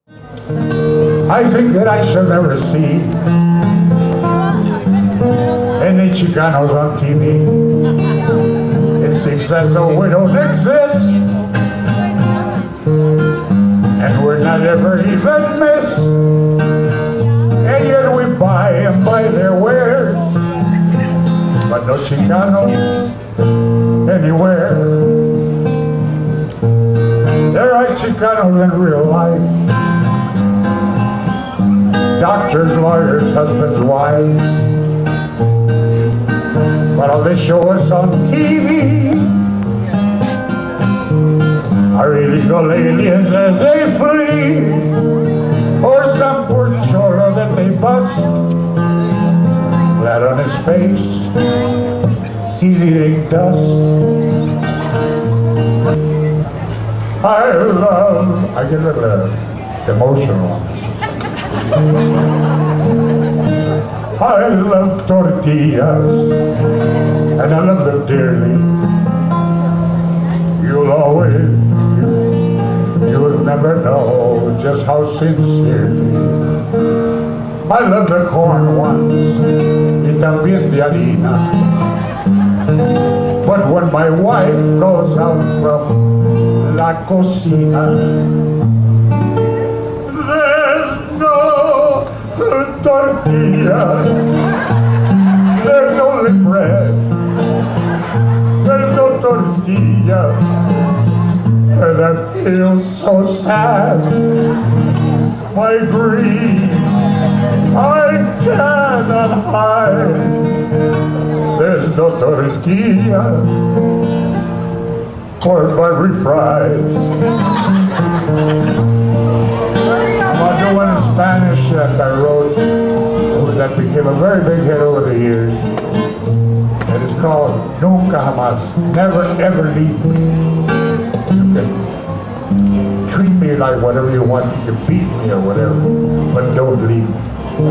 I think that I shall never see any Chicanos on TV. It seems as though we don't exist, and we're not ever even missed. And yet we buy and buy their wares, but no Chicanos anywhere. There are Chicanos in real life, doctors, lawyers, husbands, wives, but all they show us on TV are illegal aliens as they flee, or some poor cholo that they bust. Flat on his face, he's eating dust. I get a little emotional on this. I love tortillas, and I love them dearly. You'll never know just how sincerely I love the corn ones, y también de harina. But when my wife goes out from la cocina, there's no tortillas, there's only bread. There's no tortilla, and I feel so sad. My grief I cannot hide. There's no tortillas or buttery fries. I'll do one in Spanish that I wrote that became a very big hit over the years. It is called Nunca Jamás. Never ever leave me. You can treat me like whatever you want. You can beat me or whatever, but don't leave me.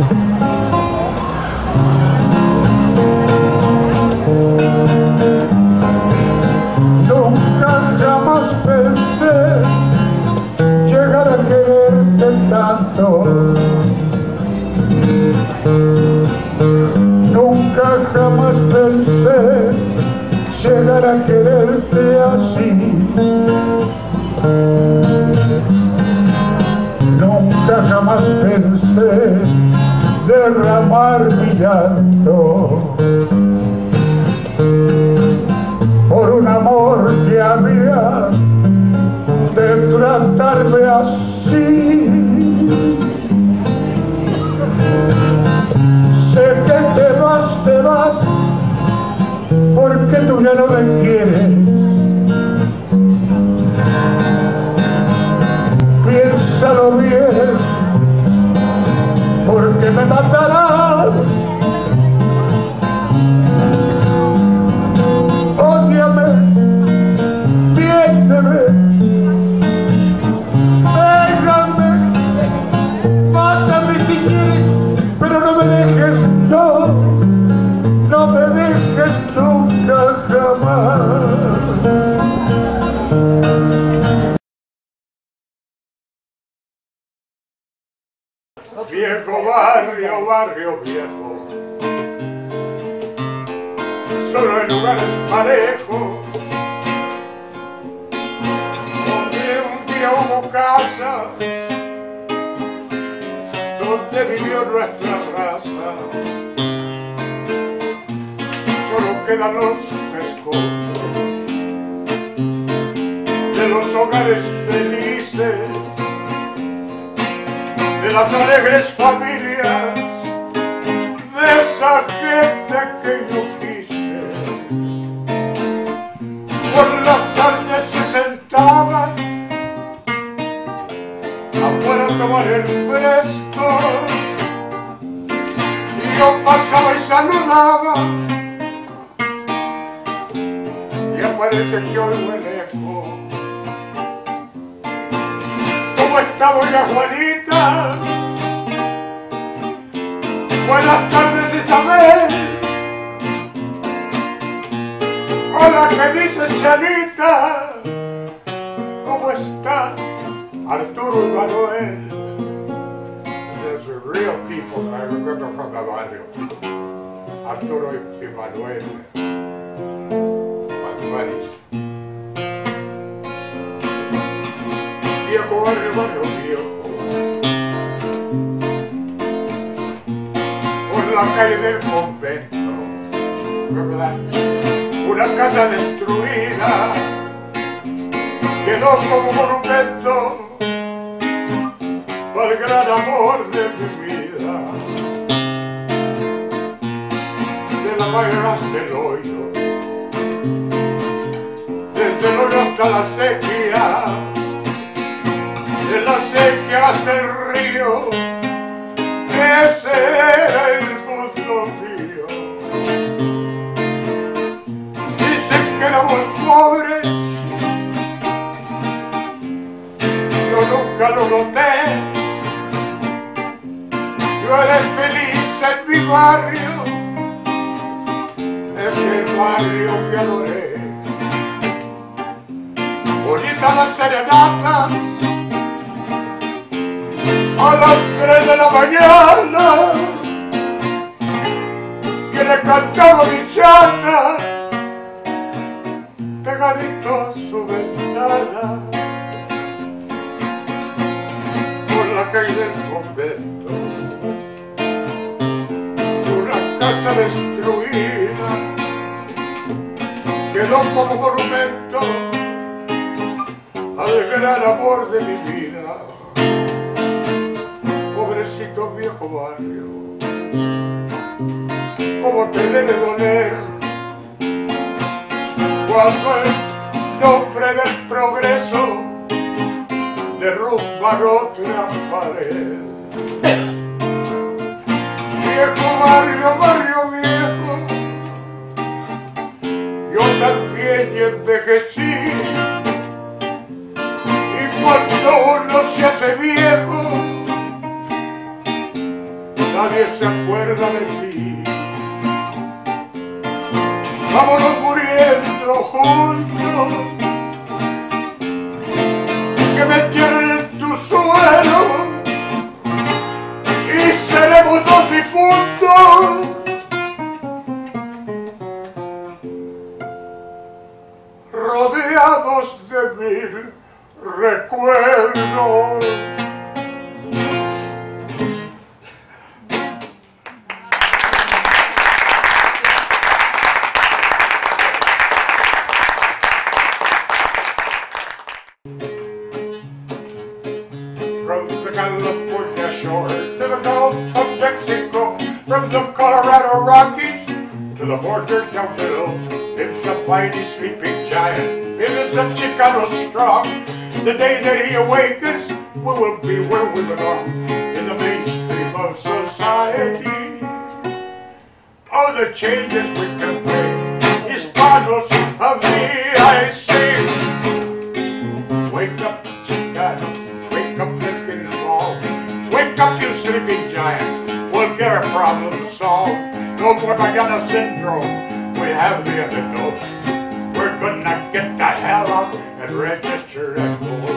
Nunca jamás pensé llegar a quererte tanto. Nunca jamás pensé llegar a quererte así. Nunca jamás pensé derramar mi llanto por un amor que había de tratarme así. Sé que te vas, porque tú ya no me quieres. Piénsalo bien, porque me matarás. Ódiame, miénteme, pégame, mátame si quieres, pero no me dejes, no me dejes nunca jamás. Viejo barrio, barrio viejo, solo en lugares parejos, donde un día hubo casas, donde vivió nuestra raza. Solo quedan los escombros de los hogares felices, de las alegres familias, de esa gente que yo quise. Por las tardes se sentaban afuera a tomar el fresco, y yo pasaba y saludaba, y aparece que hoy me lejos. ¿Cómo está doña Juanita? Buenas tardes, Isabel. Hola, ¿qué dices, Chanita? ¿Cómo está Arturo y Manuel? people that I remember from the barrio. Arturo y Manuel, Manuelis. Viejo barrio, barrio viejo. Por la calle del convento, ¿verdad? Una casa destruida quedó como monumento al gran amor de mi vida. De la mañana hasta el hoyo, desde el hoyo hasta la sequía, de la sequía hasta el río, ese era el mundo mío. Dicen que éramos pobres, yo nunca lo noté. Yo era feliz en mi barrio, en el barrio que adoré. Bonita la serenata a las 3 de la mañana, que le cantaba mi chata pegadito a su ventana. Por la calle del convento, una casa destruida quedó como monumento al gran amor de mi vida. Pobrecito viejo barrio, como te debe doler cuando el nombre del progreso derrumba otra pared. Viejo barrio, barrio viejo, yo también envejecí, y cuando uno se hace viejo, nadie se acuerda de ti. Vámonos muriendo juntos, que me entierren en tu suelo y seremos dos difuntos. Rodeados de mil recuerdos. From the California shores to the Gulf of Mexico, from the Colorado Rockies to the border down below, it's a mighty sleeping giant, it is a Chicano strong. The day that he awakens, we will be where we belong, in the mainstream of society. Oh, the changes we can play, hispanos of me, I say. Wake up, Chicanos, wake up, let's get involved. Wake up, you sleeping giants, we'll get our problems solved. No more Mariana syndrome, we have the antidote. We're gonna get the hell out and register and vote.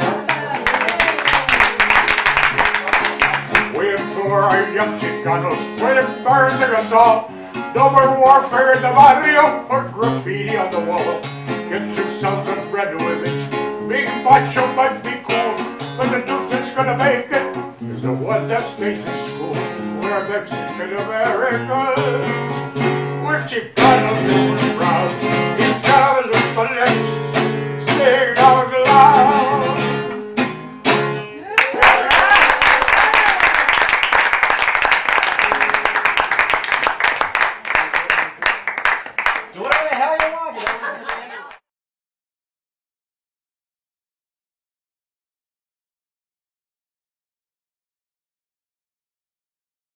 We implore our young Chicanos, quit embarrassing us all. No more warfare in the barrio or graffiti on the wall. Get yourselves a brand new image. Big macho might be cool, but the dude that's gonna make it is the one that stays in school. We're Mexican Americans, we're Chicanos.